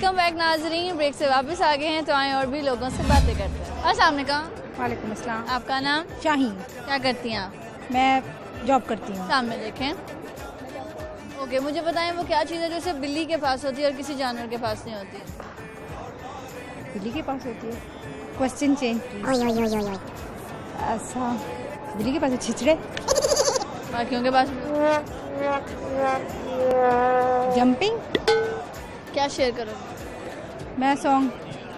Welcome back नाजरीन। Break से वापस आ गए हैं तो आए और भी लोगों से बातें करते हैं। अस्सलाम वालेकुम। वालेकुम अस्सलाम। आपका नाम? शाहीन। क्या करती हैं आप? मैं जॉब करती हूँ। सामने देखें। ओके, मुझे बताएं वो क्या चीज़ है जो सिर्फ बिल्ली के पास होती है और किसी जानवर के पास नहीं होती? बिल्ली के पास होती है? Question change please. अच्छा, बिल्ली के पास छिछड़े, बाकियों के पास जंपिंग। क्या शेयर करोगे? मैं सॉन्ग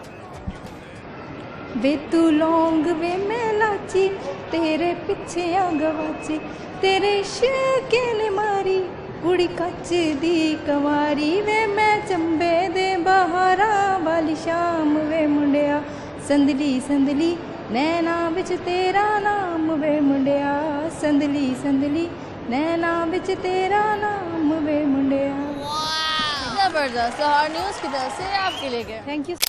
वे तू लौंग वे मैं लाची तेरे पीछे आ गवाची तेरे इश्क ने मारी कुड़ी कच दी कवारी वे मैं चंबे दे बहारा वाली शाम वे मुंडिया संदली संदली नैना बिच तेरा नाम वे मुंडिया संदली संदली नैना बिच तेरा नाम वे मुंडिया। जबरदस्त। लाहौर न्यूज़ की तरफ से आपके लिए गए। Thank you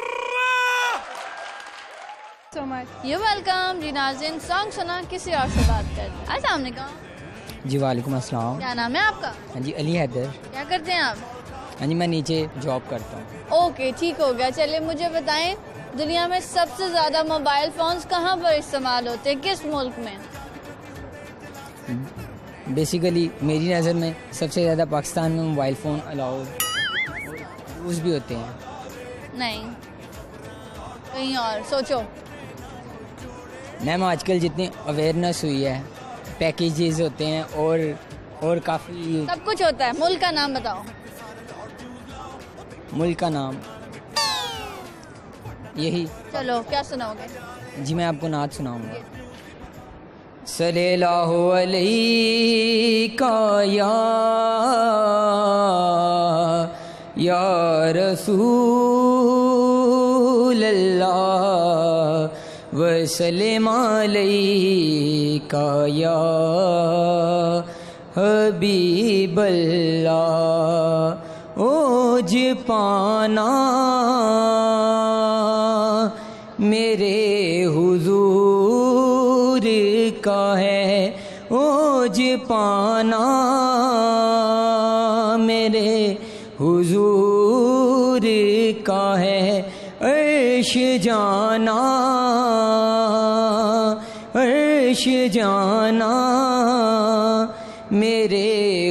so much. You welcome. जी नाज़रीन, सॉन्ग सुना, किसी और से बात कर। अस्सलाम वालेकुम। जी वालेकुम अस्सलाम। क्या नाम है आपका? हाँ जी, अली हैदर। क्या करते हैं आप? हाँ जी, मैं नीचे जॉब करता हूँ। ओके, ठीक हो गया। चलिए मुझे बताएं, दुनिया में सबसे ज़्यादा मोबाइल फ़ोन्स कहाँ पर इस्तेमाल होते हैं, किस मुल्क में? बेसिकली मेरी नज़र में सबसे ज़्यादा पाकिस्तान में मोबाइल फ़ोन अलाउ यूज़ भी होते हैं। नहीं, कहीं और सोचो। मैम आजकल जितनी अवेयरनेस हुई है, पैकेजेस होते हैं और काफ़ी सब कुछ होता है। मुल्क का नाम बताओ। मुल्क का नाम यही। चलो, क्या सुनाओगे? जी मैं आपको नात सुनाऊंगा। सल्लल्लाहु अलैका या रसूल अल्लाह वसल्लम अलैका या हबीब अल्लाह। ओज पाना मेरे हुजूर का है, ओज पाना मेरे हुजूर का है, अर्श जाना मेरे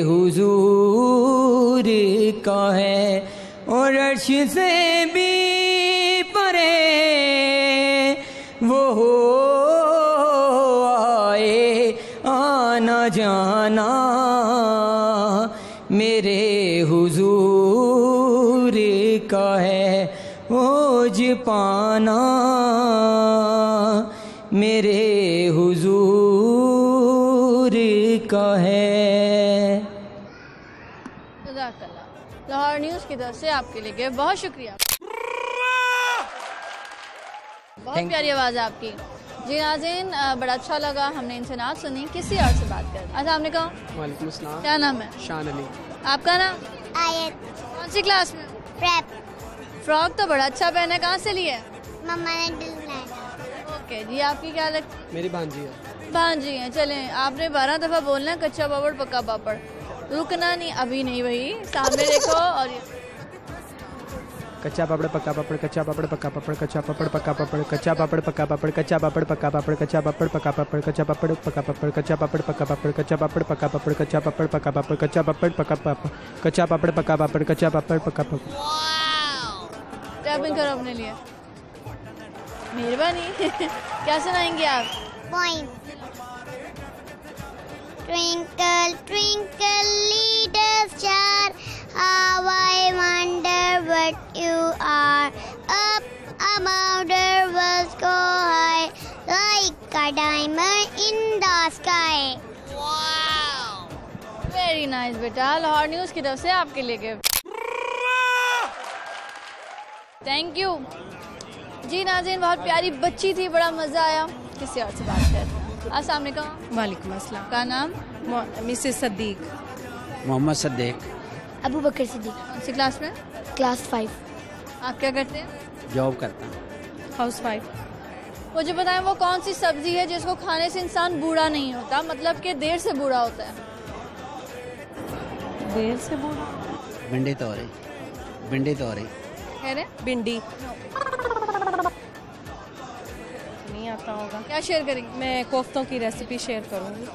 हुजूर का है, और अर्श से भी परे वो हो आए आना जाना मेरे हुजूर का है, ओज पाना मेरे हुजूर का है। जज़ाकल्लाह। लाहौर न्यूज़ की तरफ से आपके लिए गए, बहुत शुक्रिया। बहुत प्यारी आवाज़ है आपकी। जी नाज़रीन, बड़ा अच्छा लगा, हमने इनसे नात सुनी। किसी और से बात कर। अस्सलाम वालेकुम। वालेकुम अस्सलाम। क्या नाम है? शान अली। आपका नाम? आयत। कौन सी क्लास में? प्रेप। फ्रॉक तो बड़ा अच्छा पहना है, कहाँ से लिया है? मम्मा ने डिज़ाइन। ओके जी, आपकी क्या लगती? मेरी भांजी है। भांजी हैं। चलें, आपने 12 दफ़ा बोलना है कच्चा पापड़ पक्का पापड़, रुकना नहीं। अभी नहीं भाई, सामने देखो। और कच्चा पापड़ पक्का पापड़, कच्चा पापड़ पक्का पापड़, कच्चा पापड़ पक्का पापड़, कच्चा पापड़ पक्का पापड़, कच्चा पापड़ पक्का पापड़, कच्चा पापड़ पक्का पापड़, कच्चा पापड़ पक्का पापड़, कच्चा पापड़ पक्का पापड़, कच्चा पापड़ पक्का पापड़, कच्चा पापड़ पक्का पापड़, कच्चा पापड़ पक्का पापड़, कच्चा पापड़ पक्का पापड़, कच्चा पापड़ पक्का पापड़। टैपिंग करो अपने लिए, मेहरबानी। क्या सुनाएंगे आप? Poem. Twinkle, twinkle, little star, how I wonder what you are. Up above the world go high, like a diamond in the sky. Wow, very nice बेटा। लाहौर न्यूज़ की तरफ से आपके लिए गिफ्ट। Thank you. जी नाज़रीन, बहुत प्यारी बच्ची थी, बड़ा मज़ा आया। किसी और से बात करते हैं। अस्सलाम वालेकुम। वालेकुम अस्सलाम। का नाम? मिसेस सद्दीक। मोहम्मद सद्दीक। अबू बकर सिद्दीक। कौन सी क्लास में? क्लास 5। आप क्या करते हैं? जॉब करता हूँ। Housewife. मुझे बताएं वो कौन सी सब्जी है जिसको खाने से इंसान बूढ़ा नहीं होता, मतलब कि देर से बूढ़ा होता है? देर से बूढ़ा? भिंडी तोरी। कह रहे हैं भिंडी नहीं आता होगा। क्या शेयर करेंगे? मैं कोफ्तों की रेसिपी शेयर करूँगी।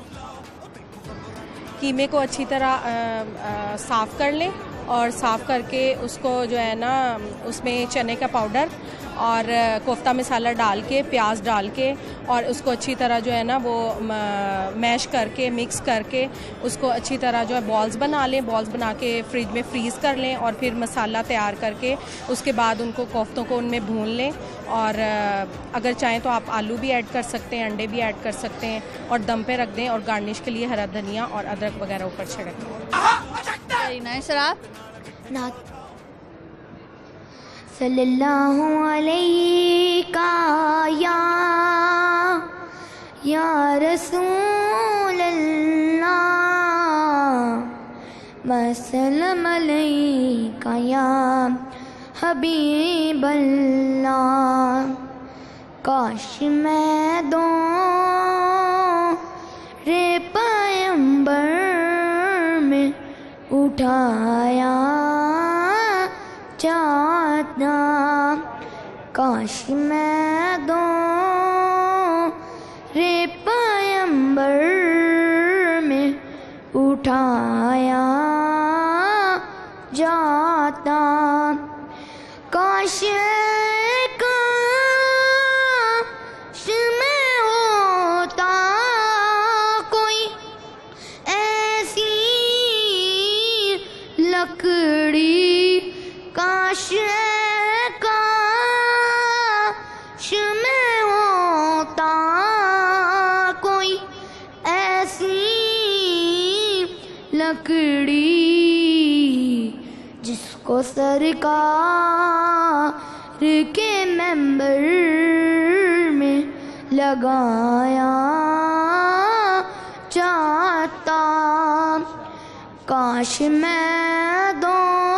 कीमे को अच्छी तरह साफ़ कर लें और साफ़ करके उसको जो है ना उसमें चने का पाउडर और कोफ्ता मसाला डाल के प्याज डाल के और उसको अच्छी तरह जो है ना वो मैश करके मिक्स करके उसको अच्छी तरह जो है बॉल्स बना लें। बॉल्स बना के फ्रिज में फ्रीज़ कर लें और फिर मसाला तैयार करके उसके बाद उनको कोफ्तों को उनमें भून लें। और अगर चाहें तो आप आलू भी ऐड कर सकते हैं, अंडे भी ऐड कर सकते हैं और दम पे रख दें और गार्निश के लिए हरा धनिया और अदरक वगैरह ऊपर छिड़क दें। Very nice. सर आप? नात सल्लल्लाहु अलैहि का या रसूल अल्लाह वसल्लम अलैका या हबीब अल्लाह। काश मैं दो रे पैगंबर में उठाया जाता। काश मैं दो रे पैगंबर में उठाया जाता। काश में होता कोई ऐसी लकड़ी। काश में होता कोई ऐसी लकड़ी जिसको सरकार के मेंबर में लगाया जाता। काश मैं दो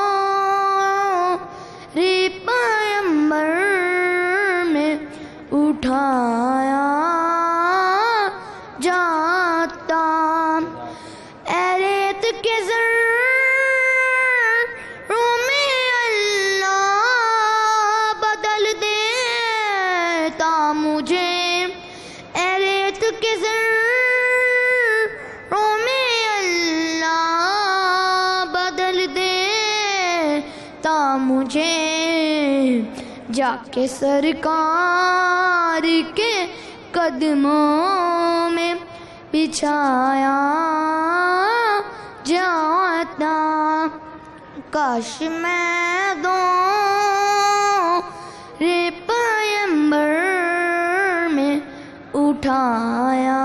रे पैगंबर में उठाया जाता। रेत के ज़र्रों में अल्लाह बदल देता मुझे। रेत के ज़र्रों में अल्लाह बदल देता मुझे। जाके सरकार के कदमों में बिछाया जाता। काश मैं दो रे पैगंबर में उठाया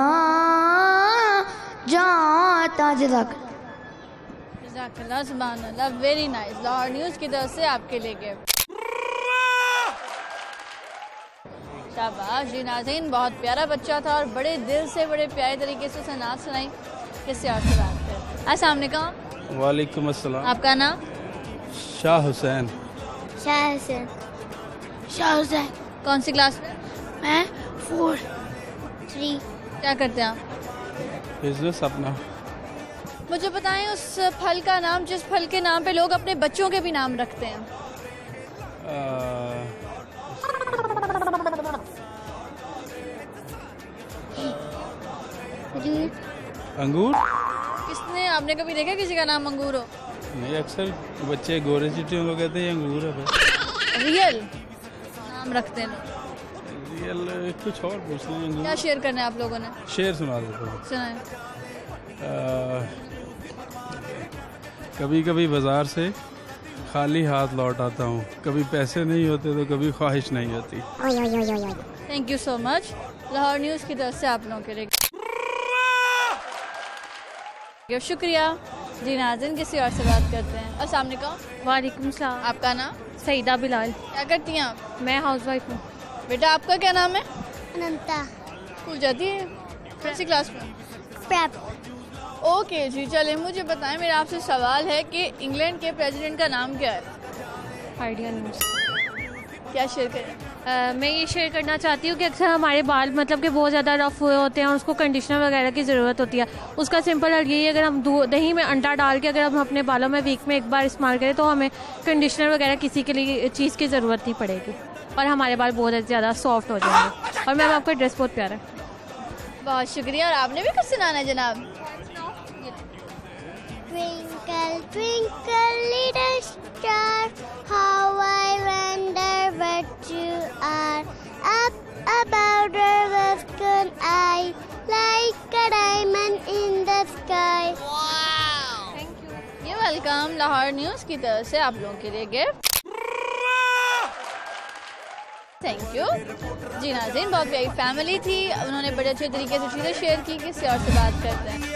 जाता। जज़ाकल्लाह, सुभान अल्लाह, वेरी नाइस। लाहौर न्यूज़ की तरफ से आपके लिए गिफ्ट। शाबाश जी नाज़रीन, बहुत प्यारा बच्चा था और बड़े दिल से बड़े प्यारे तरीके से उसे नात सुनाई। किससे और से बात करें? अस्सलाम वालेकुम। वालेकुम अस्सलाम। आपका नाम? शाह हुसैन। शाह हुसैन। कौन सी क्लास में? मैं 4 3। क्या करते हैं आप? बिजनेस अपना। मुझे बताएं उस फल का नाम जिस फल के नाम पे लोग अपने बच्चों के भी नाम रखते हैं। अंगूर। किसने, आपने कभी देखा किसी का नाम अंगूर हो? नहीं, अक्सर बच्चे गोरे चिट्टियों को कहते हैं अंगूर है। रियल नाम रखते हैं लोग। रियल कुछ और पूछना है। अंगूर। क्या शेयर करना है आप लोगों ने? शेर सुना देता हूँ। सुनाएं। कभी कभी बाजार से खाली हाथ लौट आता हूँ। कभी पैसे नहीं होते तो कभी ख्वाहिश नहीं होती। Thank you so much. Lahore news की तरफ से आप लोगों के लिए शुक्रिया जी। नाज़रीन, किसी और से बात करते हैं। अस्सलाम वालेकुम। वालेकुम सलाम। आपका नाम? सईदा बिलाल। क्या करती हैं आप? मैं हाउसवाइफ हूँ। बेटा आपका क्या नाम है? अनंता। स्कूल जाती है? कौन सी क्लास में? प्रेप। ओके जी, चले मुझे बताएं, मेरा आपसे सवाल है कि इंग्लैंड के प्रेसिडेंट का नाम क्या है? Idea news. क्या शेयर करें? मैं ये शेयर करना चाहती हूँ कि अक्सर हमारे बाल मतलब कि बहुत ज़्यादा रफ हुए होते हैं और उसको कंडीशनर वगैरह की ज़रूरत होती है। उसका सिंपल हल यही है, अगर हम दही में अंडा डाल के अगर हम अपने बालों में वीक में एक बार इस्तेमाल करें तो हमें कंडीशनर वगैरह किसी के लिए चीज़ की ज़रूरत नहीं पड़ेगी और हमारे बाल बहुत ज़्यादा सॉफ्ट हो जाएंगे। और मैम आपका ड्रेस बहुत प्यारा है। बहुत शुक्रिया। और आपने भी कुछ सुनाना है जनाब? Twinkle, twinkle, little star, how I wonder what you are. Up above the western eye, like a diamond in the sky. Wow! Thank you. ये वेलकम लाहौर न्यूज़ की तरफ से आप लोगों के लिए गिफ्ट। थैंक यू जी नाज़रीन, बहुत प्यारी फैमिली थी, उन्होंने बड़े अच्छे तरीके से चीज़ें शेयर की। किसी और से बात करते हैं।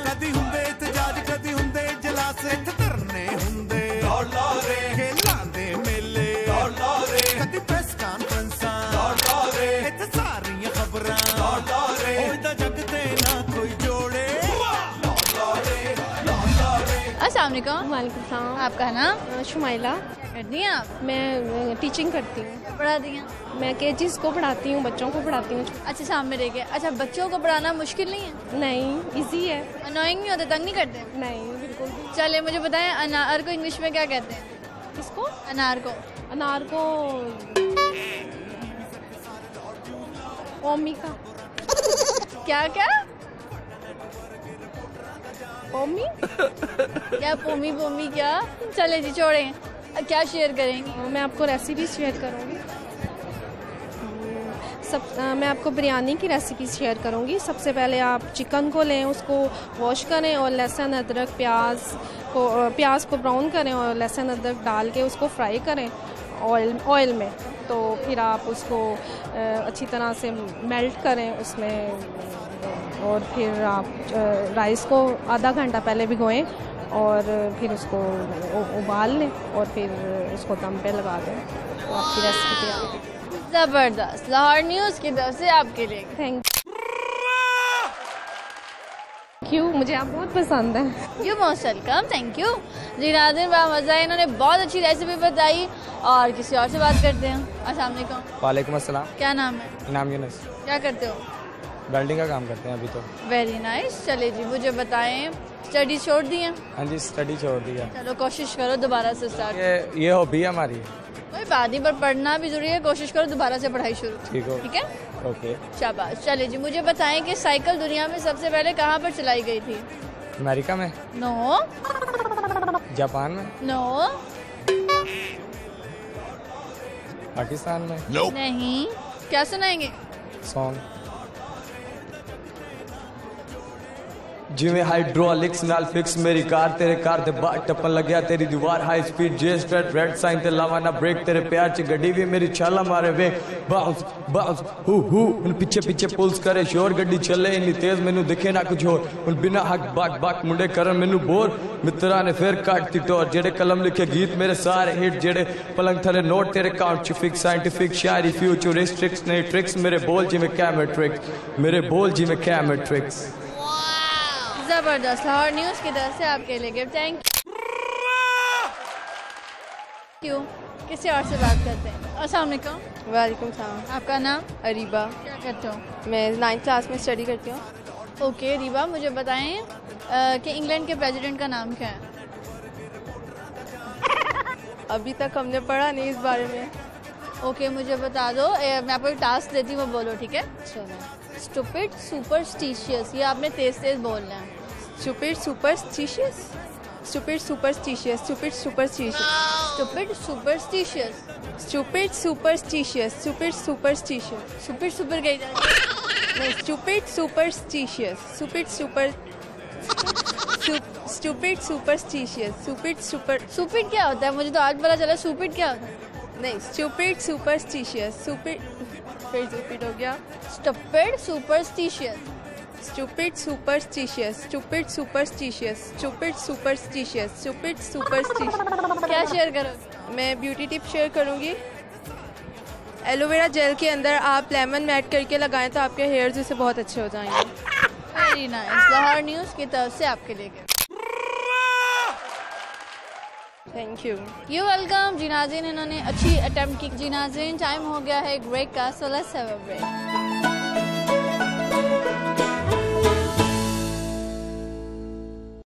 अस्सलाम वालेकुम। वालेकुम सलाम। आपका नाम? शुमाइला। करती हैं आप? मैं टीचिंग करती हूँ। पढ़ा दिया? मैं केजीज को पढ़ाती हूँ, बच्चों को पढ़ाती हूँ। अच्छा, सामने रह गए। अच्छा, बच्चों को पढ़ाना मुश्किल नहीं है? नहीं, इजी है। अनोइंग नहीं होते, तंग नहीं करते? नहीं, बिल्कुल भी। चले मुझे बताएं, अनार को इंग्लिश में क्या कहते हैं? किसको? अनार को? अनार को ओमी का। क्या क्या? ओमी? क्या पोमी पोमी क्या? चले जी छोड़ें। क्या शेयर करेंगी? मैं आपको रेसिपी शेयर करूँगी। मैं आपको बिरयानी की रेसिपी शेयर करूँगी। सबसे पहले आप चिकन को लें, उसको वॉश करें और लहसुन अदरक प्याज को ब्राउन करें और लहसुन अदरक डाल के उसको फ्राई करें ऑयल में। तो फिर आप उसको अच्छी तरह से मेल्ट करें उसमें और फिर आप राइस को आधा घंटा पहले भिगोएं और फिर उसको उबाल लें और फिर उसको दम पे लगा दें तो आपकी रेसिपी तैयार। ज़बरदस्त। लाहौर न्यूज़ की तरफ से आपके लिए थैंक यू। मुझे आप बहुत पसंद है। You most welcome. Thank you जी नाज़रीन, बड़ा मज़ा है, इन्होंने बहुत अच्छी रेसिपी बताई। और किसी और से बात करते हैं। अस्सलाम वालेकुम। वालेकुम अस्सलाम। क्या नाम है? नाम यूनुस। क्या करते हो? वेल्डिंग का काम करते हैं अभी तो। Very nice. चले जी, मुझे बताएं, स्टडी छोड़ दी है? हाँ जी, स्टडी छोड़ दी है। चलो कोशिश करो दोबारा से स्टार्ट। ये हॉबी है हमारी। कोई बात नहीं, पर पढ़ना भी जरूरी है। कोशिश करो दोबारा से पढ़ाई शुरू। ठीक है? ओके। शाबाश। चले जी, मुझे बताएं कि साइकिल दुनिया में सबसे पहले कहाँ पर चलाई गई थी? अमेरिका में? नो। जापान में? नो। पाकिस्तान में? नहीं। क्या सुनाएंगे? सॉन्ग। जिमें हाइड्रोलिक्स नाल फिक्स मेरी कार तेरे कार दे बाहर टप्पन लग्या तेरी दीवार हाई स्पीड जे स्ट्रेट रेड साइन ते लावा ना ब्रेक तेरे प्यार च गड्डी भी मेरी छाला मारे वे बाउंस बाउंस हु उन पीछे पीछे पुल्स करे शोर गड्डी चले इन्नी तेज मैनू दिखे ना कुछ होर उन बिना हक बाक बाक मुंडे करन मैनू बोर मित्रा ने फिर काट दी टोर जेड़े कलम लिखे गीत मेरे सारे हिट जेड़े पलंग थले नोट तेरे काउंट च फिक्स साइंटिफिक शायरी फ्यूचरिस्टिक्स नहीं ट्रिक्स मेरे बोल जी में क्या मैट्रिक्स मेरे बोल जी में क्या मैट्रिक्स। जबरदस्त। लाहौर न्यूज़ की तरफ से आपके लिए गिफ्ट। Thank you. किसी और से बात करते हैं। अस्सलाम वालेकुम। वालेकुम सलाम। आपका नाम? अरीबा। क्या करते हो? मैं 9th क्लास में स्टडी करती हूँ। ओके रीबा, मुझे बताएं कि इंग्लैंड के प्रेसिडेंट का नाम क्या है? अभी तक हमने पढ़ा नहीं इस बारे में। ओके, मुझे बता दो। मैं आपको एक टास्क देती हूँ, वो बोलो, ठीक है? चलो। स्टूपिड सुपरस्टिशियस, ये आपने तेज तेज बोलना है। Stupid superstitious. Stupid superstitious. Stupid superstitious. Stupid superstitious. Stupid superstitious. Stupid superstitious. Super super कही जाती है। नहीं, stupid superstitious. Stupid super stupid superstitious. Stupid super stupid क्या होता है? मुझे तो आज पता चला सुपिड क्या होता है। नहीं, स्टूपिड सुपरस्टिशियस। स्टूपिड फिर स्टूपिड हो गया। Stupid superstitious. Stupid superstitious. Stupid superstitious. Stupid superstitious. Stupid superstitious. क्या शेयर करोगे? मैं ब्यूटी टिप शेयर करूंगी। एलोवेरा जेल के अंदर आप लेमन मैट करके लगाएं तो आपके हेयर्स इससे बहुत अच्छे हो जाएंगे। Very nice. लाहौर न्यूज़ की तरफ से आपके लिए gift. Thank you. You welcome. जी नाज़रीन, इन्होंने अच्छी अटेम्प्ट की। जी नाज़रीन, टाइम हो गया है एक ब्रेक का, so let's have a break.